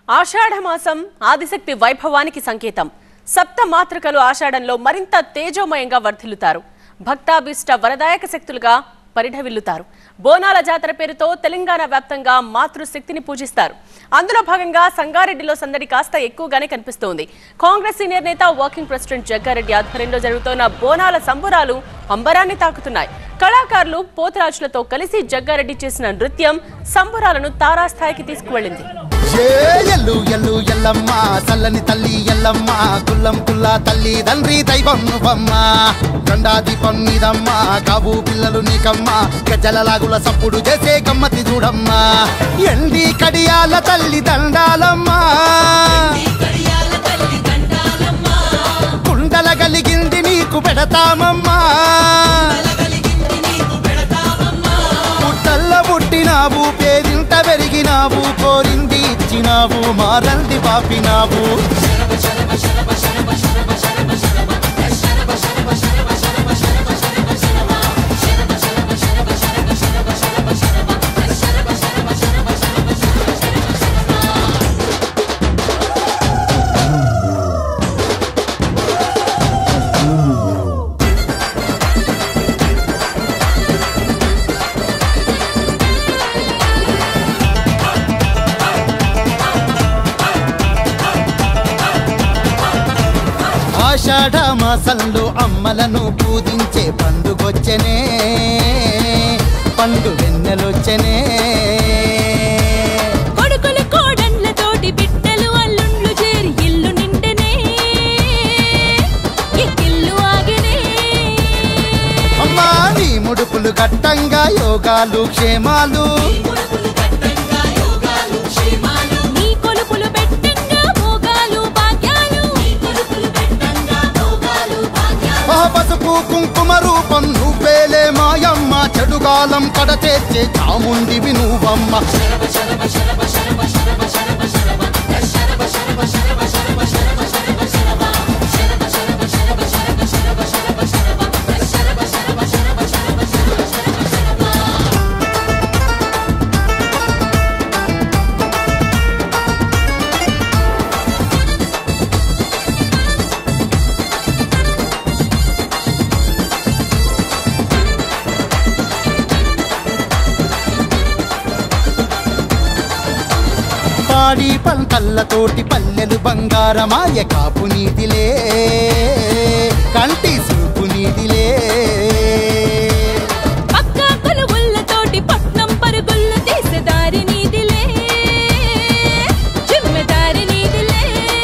ఆషాఢమాసం ఆదిశక్తి వైభవానికి సంకేతం. సప్త మాతృకలు ఆషాఢంలో మరింత తేజోమయంగా వర్ధిల్లుతారు. భక్తాభిష్ట వరదాయక శక్తులుగా పరిఢవిల్లుతారు. బోనాల జాతర పేరుతో తెలంగాణ వ్యాప్తంగా మాతృశక్తిని పూజిస్తారు. అందులో భాగంగా సంగారెడ్డిలో సందడి కాస్త ఎక్కువగానే కనిపిస్తోంది. కాంగ్రెస్ సీనియర్ నేత వర్కింగ్ ప్రెసిడెంట్ జగ్గారెడ్డి ఆధ్వర్యంలో జరుగుతున్న బోనాల సంబురాలు అంబరాన్ని తాకుతున్నాయి. కళాకారులు పోతరాజులతో కలిసి జగ్గారెడ్డి చేసిన నృత్యం సంబురాలను తారాస్థాయికి తీసుకువెళ్లింది. ఎల్లు ఎల్లు ఎల్లమ్మ చల్లని తల్లి ఎల్లమ్మ కుల్లం కుల్లా తల్లి తండ్రి దైవం నువ్వమ్మ గండాదీపం నీదమ్మ కాబు పిల్లలు నీకమ్మ గజలలాగుల సప్పుడు చేసే గమ్మతి చూడమ్మ ఎండి కడియాల తల్లి దండాలమ్మ కుండల కలిగింది నీకు పెడతామమ్మా పుట్టల్ల పుట్టినావు పేరింట పెరిగినావు కోరింది ఇచ్చినావు మారంది పాపినావు ఆషాఢ మాసంలో అమ్మలను పూజించే పండుగొచ్చనే పండు వెన్నెలొచ్చనే కొడుకులు కోడన్లతోటి బిడ్డలు అల్లుండ్లు చేరి ఇల్లు నిండెనే ఇల్లు ఆగెనే అమ్మా నీ ముడుపులు గట్టంగా యోగాలు క్షేమాలు పసుపు కుంకుమ రూపం నువ్వేలే మాయమ్మ చెడుగాలం కడచేర్చే చాముండివి నువ్వమ్మ పాడి పంటల్లతోటి పల్లెలు బంగారమాయ కాపు నీదిలే కంటి సూపు నీదిలే పక్క కొలువుల్లతోటి పట్నం పరుగుళ్ళు తీసే దారి నీదిలే జిమ్మెదారి నీదిలే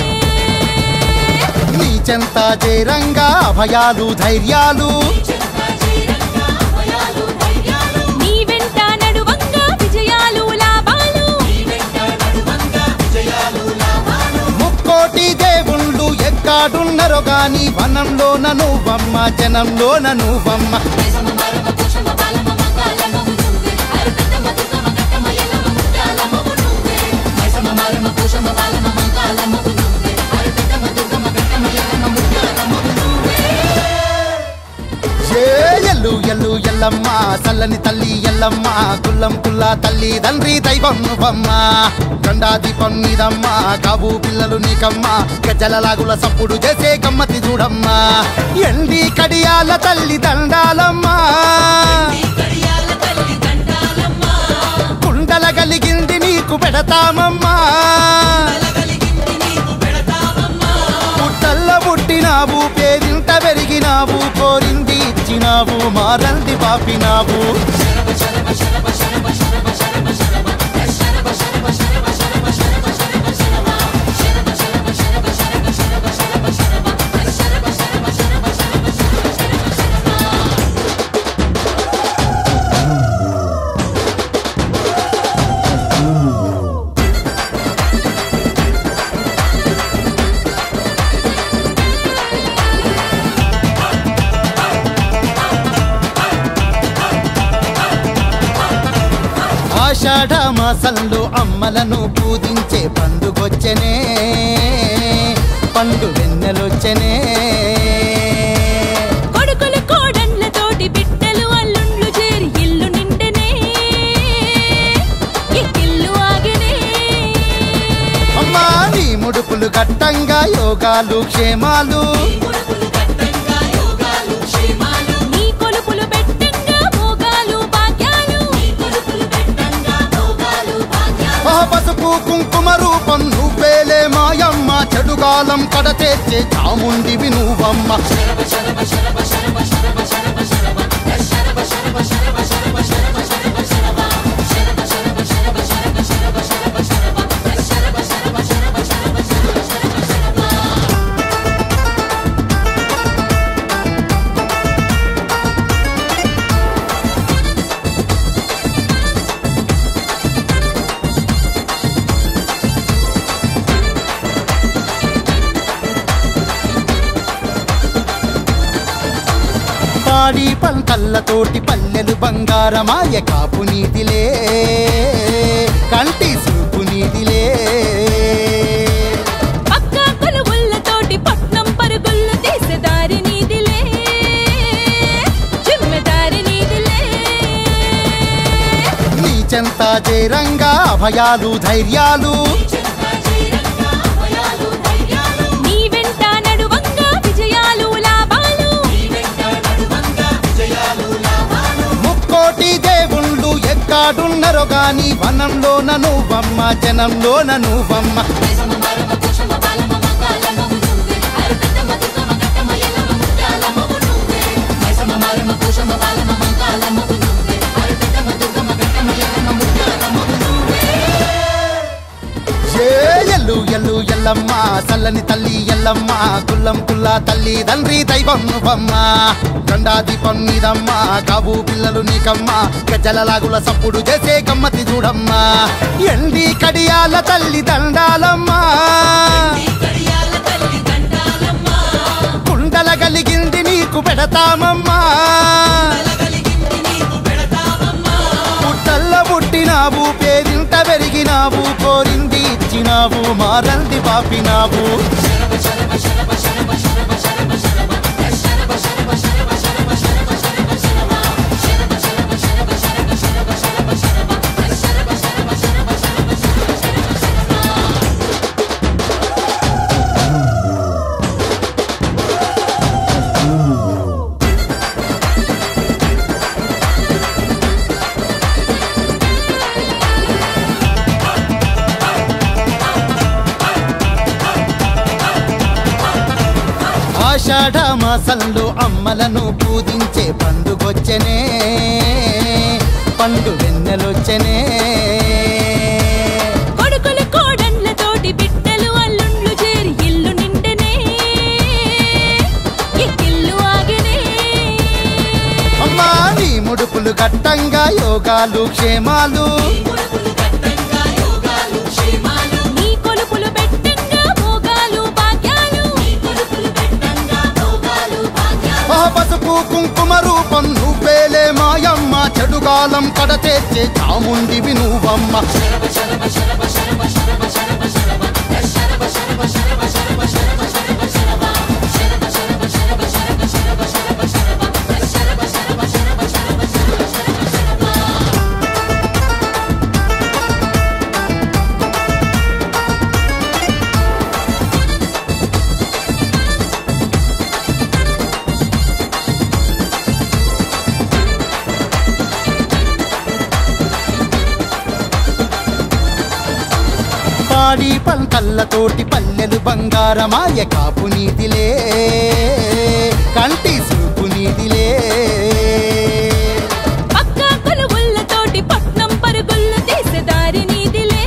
నీ చెంత చేరంగా అభయాలు ధైర్యాలు దేవుళ్ళు ఎక్కాడున్నరో గాని వనంలోన నువ్వమ్మ జనంలోన నువ్వమ్మ ఎల్లు ఎల్లు ఎల్లమ్మ చల్లని తల్లి ఎల్లమ్మ కుల్లం కుల్లా తల్లి తండ్రి దైవం నువ్వమ్మ గండాదీపం నీదమ్మ కాబు పిల్లలు నీకమ్మ గజలలాగుల సప్పుడు చేసే గమ్మతి చూడమ్మ ఎండి కడియాల తల్లి దండాలమ్మ కుండల కలిగింది నీకు పెడతామమ్మా పుట్టల్ల పుట్టినావు పేరింట పెరిగినావు కోరింది ఇచ్చినావు మారంది పాపినావు ఆషాఢ మాసంలో అమ్మలను పూజించే పండుగొచ్చనే పండు వెన్నెలొచ్చనే కొడుకులు కోడన్లతోటి బిడ్డలు అల్లుండ్లు చేరి ఇల్లు నిండెనే ఇల్లు ఆగెనే అమ్మ ముడుపులు గట్టంగా యోగాలు క్షేమాలు నీ కొలుపులు పెట్టంగా భోగాలు భాగ్యాలు పసుపు కుంకుమ రూపం నువ్వేలే మాయమ్మ చెడుగాలం కడతేర్చే చాముండివి నువ్వమ్మ పాడి పంటల్లతోటి పల్లెలు బంగారమాయ కాపు నీదిలే కంటి సూపు నీదిలే పక్క కొలువులతోటి పట్నం పరుగుళ్ళు తీసేదారి నీదిలే జిమ్మెదారి నీదిలే నీ చెంత చేరంగా అభయాలు ధైర్యాలు నీ వెంట నడువంగా విజయాలు లాభాలు ముక్కోటి దేవుళ్ళు ఎక్కాడున్నరో గాని వనంలోన నువ్వమ్మ జనంలోన నువ్వమ్మ ఎల్లు ఎల్లు ఎల్లమ్మ చల్లని తల్లి ఎల్లమ్మ కుల్లం కుల్లా తల్లి తండ్రి దైవం నువ్వమ్మ గండాది పన్నీదమ్మ కాబు పిల్లలు నీకమ్మ గజలలాగుల సప్పుడు చేసే గమ్మతి చూడమ్మ ఎండి కడియాల తల్లి దండాలమ్మ కుండల కలిగింది నీకు పెడతామమ్మా పుట్టల్ల పుట్టినావు పేరింట పెరిగినావు కోరింది ఇచ్చినావు మారంది పాపినావు ఆషాఢ మాసంలో అమ్మలను పూజించే పండుగొచ్చనే పండు వెన్నెలొచ్చనే కొడుకులు కోడన్లతోటి బిడ్డలు అల్లుండ్లు చేరి ఇల్లు నిండనే ఇల్లు ఆగనే అమ్మా నీ ముడుపులు గట్టంగా యోగాలు క్షేమాలు నీ కొలుపులు పెట్టంగా భోగాలు భాగ్యాలు పసుపు కుంకుమ రూపం నువ్వేలే మాయమ్మ చెడుగాలం కడతేర్చే చాముండివి నువ్వమ్మ పాడి పంటల్లతోటి పల్లెలు బంగారమాయ కాపు నీదిలే కంటి సూపు నీదిలే పక్క కొలువులతోటి పట్నం పరుగుళ్ళు తీసేదారి నీదిలే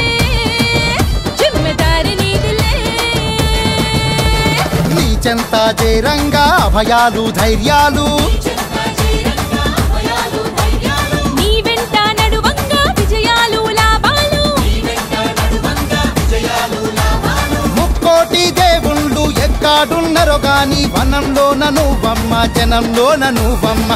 జిమ్మెదారి నీదిలే నీ చెంత చేరంగా అభయాలు ధైర్యాలు నీ వెంట నడువంగా విజయాలు లాభాలు ముక్కోటి దేవుళ్ళు ఎక్కాడున్నరో గాని వనంలోన నువ్వమ్మ జనంలోన నువ్వమ్మ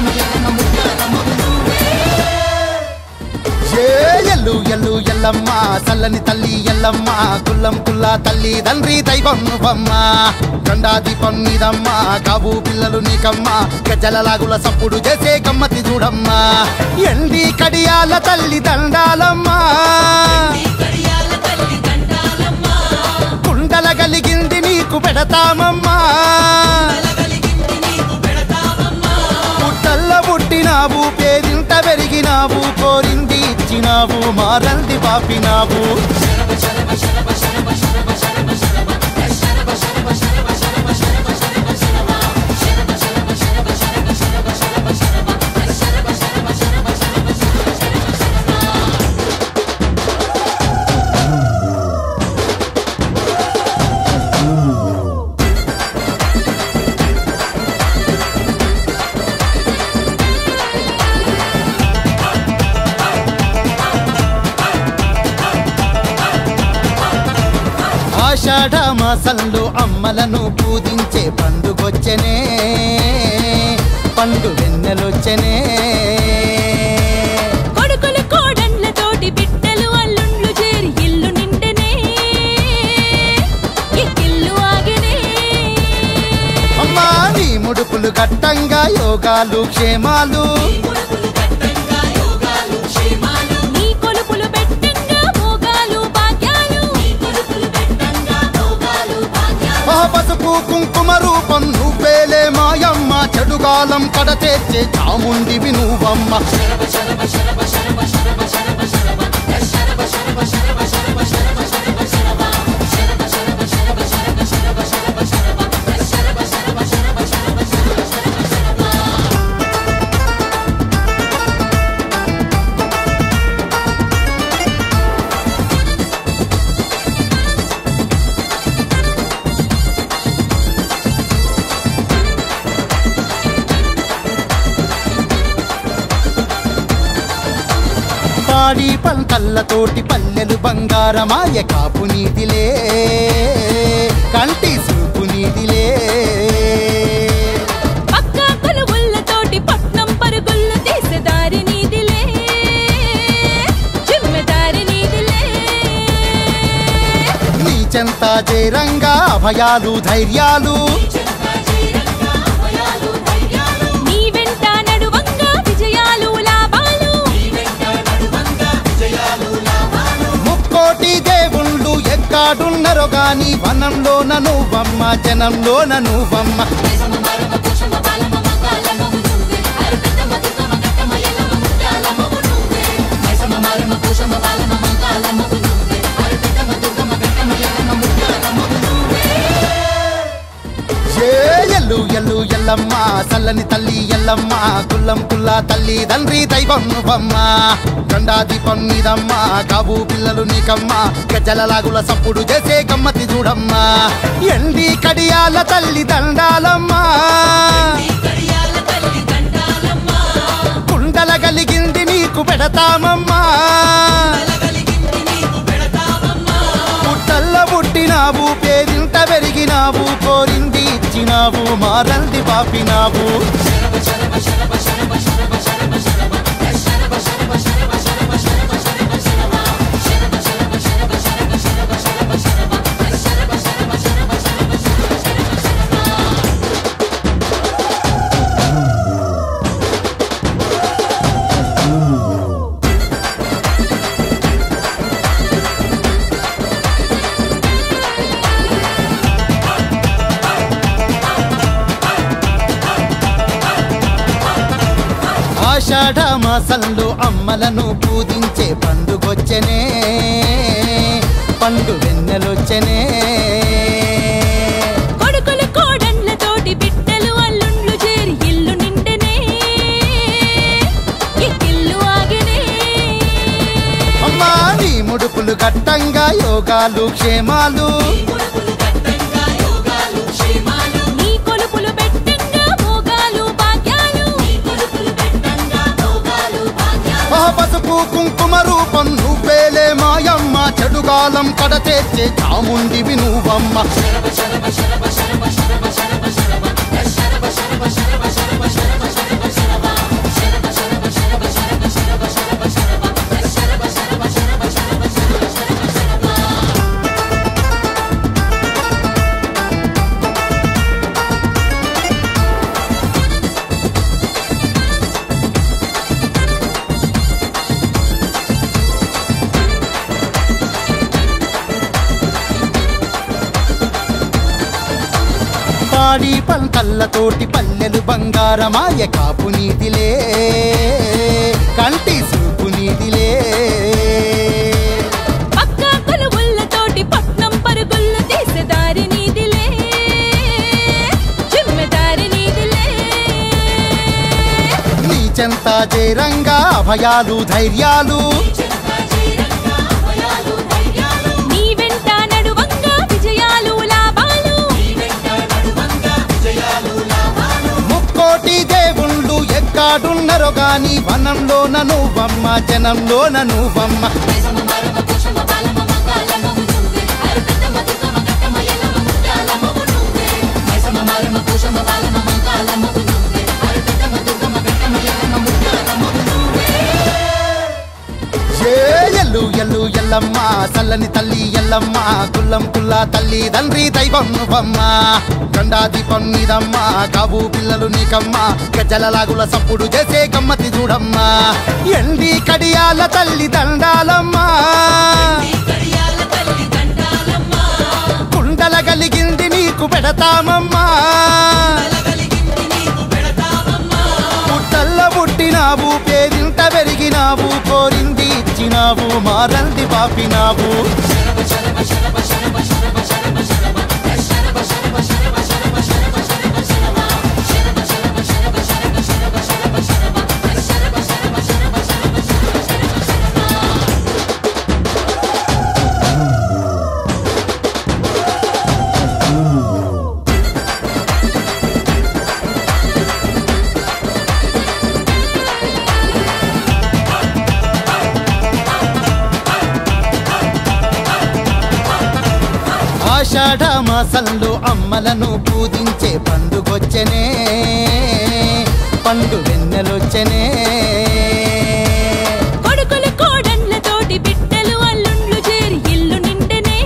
ఎల్లు ఎల్లు ఎల్లమ్మ చల్లని తల్లి ఎల్లమ్మ కుల్లం కుల్లా తల్లి తండ్రి దైవం నువ్వమ్మ గండాదీపం నీదమ్మ కాబు పిల్లలు నీకమ్మ గజల లాగుల సప్పుడు చేసే గమ్మతి చూడమ్మా ఎండి కడియాల తల్లి దండాలమ్మ కుండల గలిగింది నీకు పెడతామమ్మా పుట్టల్ల పుట్టినావు పేరింట పెరిగినావు కోరింది ఇచ్చినావు మారంది పాపినావు ఆషాఢ మాసంలో అమ్మలను పూజించే పండుగొచ్చనే పండు వెన్నెలొచ్చనే కొడుకులు కోడన్లతోటి బిడ్డలు అల్లుండ్లు చేరి ఇల్లు నిండెనే ఇల్లు ఆగెనే అమ్మా నీ ముడుపులు గట్టంగా యోగాలు క్షేమాలు నీ కొలుపులు పెట్టంగా భోగాలు భాగ్యాలు పసుపు కుంకుమ రూపం నువ్వేలే మాయమ్మ చెడుగాలం కడతేర్చే చాముండివి నువ్వమ్మ పాడి పంటల్లతోటి పల్లెలు బంగారమాయ కాపు నీదిలే కంటి సూపు నీదిలే పక్క కొలువులతోటి పట్నం పరుగుళ్ళు తీసేదారి నీదిలే జిమ్మెదారి నీదిలే నీ చెంత చేరంగా అభయాలు ధైర్యాలు నీ వెంట నడువంగా విజయాలు లాభాలు ముక్కోటి దేవుళ్ళు ఎక్కాడున్నరో గాని వనంలోన నువ్వమ్మ జనంలోన నువ్వమ్మ ఎల్లు ఎల్లు ఎల్లమ్మ చల్లని తల్లి ఎల్లమ్మ కుల్లం కుల్లా తల్లి తండ్రి దైవం నువ్వమ్మ గండాదీపం నీదమ్మ కాబు పిల్లలు నీకమ్మ గజల లాగుల సప్పుడు చేసే గమ్మతి చూడమ్మా ఎండి కడియాల తల్లి దండాలమ్మ కుండల గలిగింది నీకు పెడతామమ్మా పుట్టల్ల పుట్టినావు పేరింట పెరిగినావు కోరింది ఇచ్చినావు మారంది పాపినావు ఆషాఢ మాసంలో అమ్మలను పూజించే పండుగొచ్చనే పండు వెన్నెలొచ్చనే కొడుకులు కోడన్లతోటి బిడ్డలు అల్లుండ్లు చేరి ఇల్లు నిండెనే ఇల్లు ఆగెనే అమ్మా నీ ముడుపులు గట్టంగా యోగాలు క్షేమాలు నీ కొలుపులు పెట్టంగా భోగాలు భాగ్యాలు పసుపు కుంకుమ రూపం నువ్వేలే మాయమ్మ చెడుగాలం కడతేర్చే చాముండివి నువ్వమ్మ పాడి పంటల్లతోటి పల్లెలు బంగారమాయ కాపు నీదిలే కంటి సూపు నీదిలే పక్క కొలువులతోటి పట్నం పరుగుళ్ళు తీసేదారి నీదిలే జిమ్మెదారి నీదిలే నీ చెంత చేరంగా అభయాలు ధైర్యాలు నీ వెంట నడువంగా విజయాలు లాభాలు ముక్కోటి దేవుళ్ళు ఎక్కాడున్నరో గాని వనంలోన నువ్వమ్మ జనంలోన నువ్వమ్మ ఎల్లు ఎల్లు ఎల్లమ్మ చల్లని తల్లి ఎల్లమ్మ కుల్లం కుల్లా తల్లి తండ్రి దైవం నువ్వమ్మ గండాది పన్నీదమ్మ కాబు పిల్లలు నీకమ్మ గజలలాగుల సప్పుడు చేసే గమ్మతి చూడమ్మ ఎండి కడియాల తల్లి దండాలమ్మ కుండల కలిగింది నీకు పెడతామమ్మా పుట్టల్ల పుట్టినావు పేరింట పెరిగినావు కోరింది ఇచ్చినావు మారంది పాపినావు ఆషాఢ మాసంలో అమ్మలను పూజించే పండుగొచ్చనే పండు వెన్నెలొచ్చనే కొడుకులు కోడన్లతోటి బిడ్డలు అల్లుండ్లు చేరి ఇల్లు నిండెనే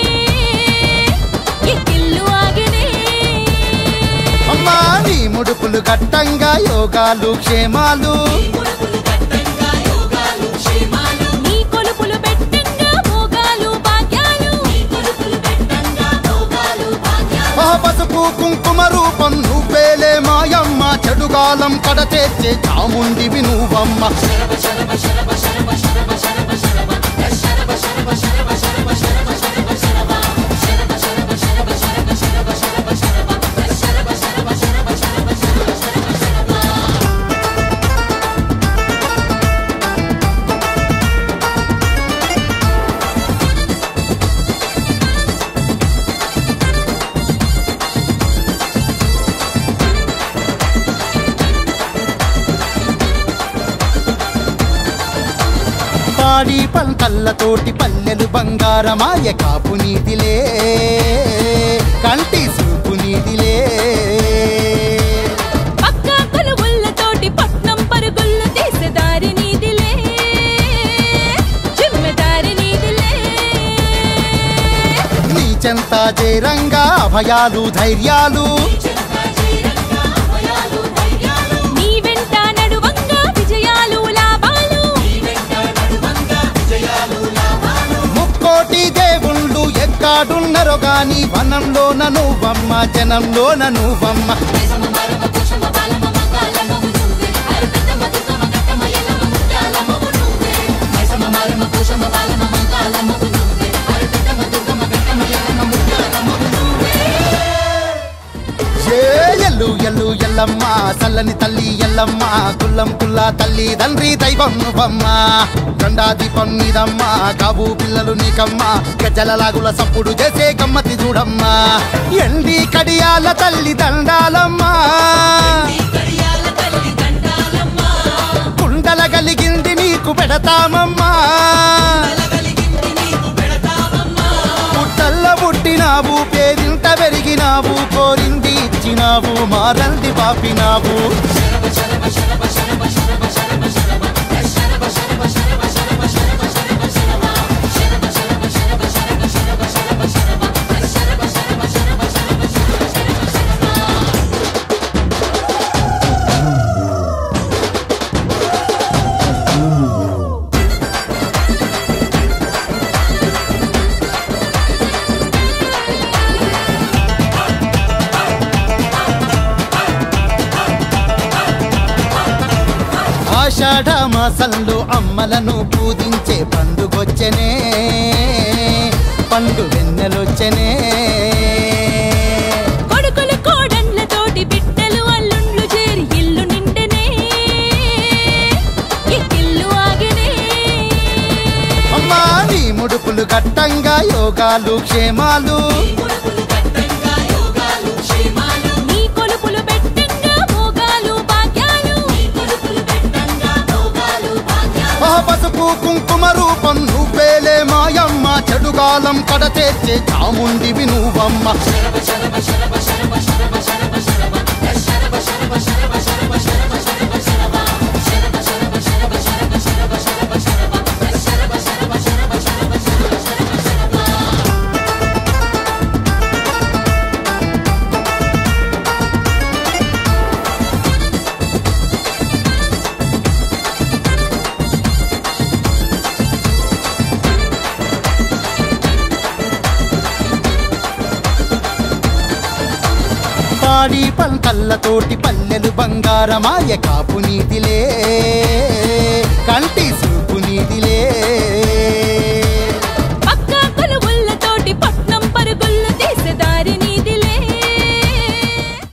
ఇల్లు ఆగెనే అమ్మా నీ ముడుపులు గట్టంగా యోగాలు క్షేమాలు నీ కొలుపులు పెట్టంగా భోగాలు భాగ్యాలు పసుపు కుంకుమ రూపం నువ్వేలే మాయమ్మ చెడుగాలం కడతేర్చే చాముండివి నువ్వమ్మ పాడి పంటల్లతోటి పల్లెలు బంగారమాయ కాపు నీదిలే కంటి సూపు నీదిలే పక్క కొలువులతోటి పట్నం పరుగుళ్ళు తీసేదారి నీదిలే జిమ్మెదారి నీదిలే నీ చెంత చేరంగా అభయాలు ధైర్యాలు నీ వెంట నడువంగా విజయాలు లాభాలు ముక్కోటి దేవుళ్ళు ఎక్కాడున్నరో గాని వనంలోన నువ్వమ్మ జనంలోన నువ్వమ్మ ఎల్లు ఎల్లు ఎల్లమ్మ చల్లని తల్లి ఎల్లమ్మ కుల్లం కుల్లా తల్లి తండ్రి దైవం నువ్వమ్మ గండాది పన్నీదమ్మ కాబు పిల్లలు నీకమ్మ గజలలాగుల సప్పుడు చేసే గమ్మతి చూడమ్మ ఎండి కడియాల తల్లి దండాలమ్మ కుండల కలిగింది నీకు పెడతామమ్మా పుట్టల్ల పుట్టినావు పేరింట పెరిగినావు కోరింది ఇచ్చినావు మారంది పాపినావు ఆషాఢ మాసంలో అమ్మలను పూజించే పండుగొచ్చనే పండు వెన్నెలొచ్చనే కొడుకులు కోడన్లతోటి బిడ్డలు అల్లుండ్లు చేరి ఇల్లు నిండెనే ఇల్లు ఆగెనే అమ్మా నీ ముడుపులు గట్టంగా యోగాలు క్షేమాలు నీ కొలుపులు పెట్టంగా భోగాలు భాగ్యాలు పసుపు కుంకుమ రూపం నువ్వేలే మాయమ్మ చెడుగాలం కడతేర్చే చాముండివి నువ్వమ్మ పాడి పంటల్లతోటి పల్లెలు బంగారమాయ కాపు నీతి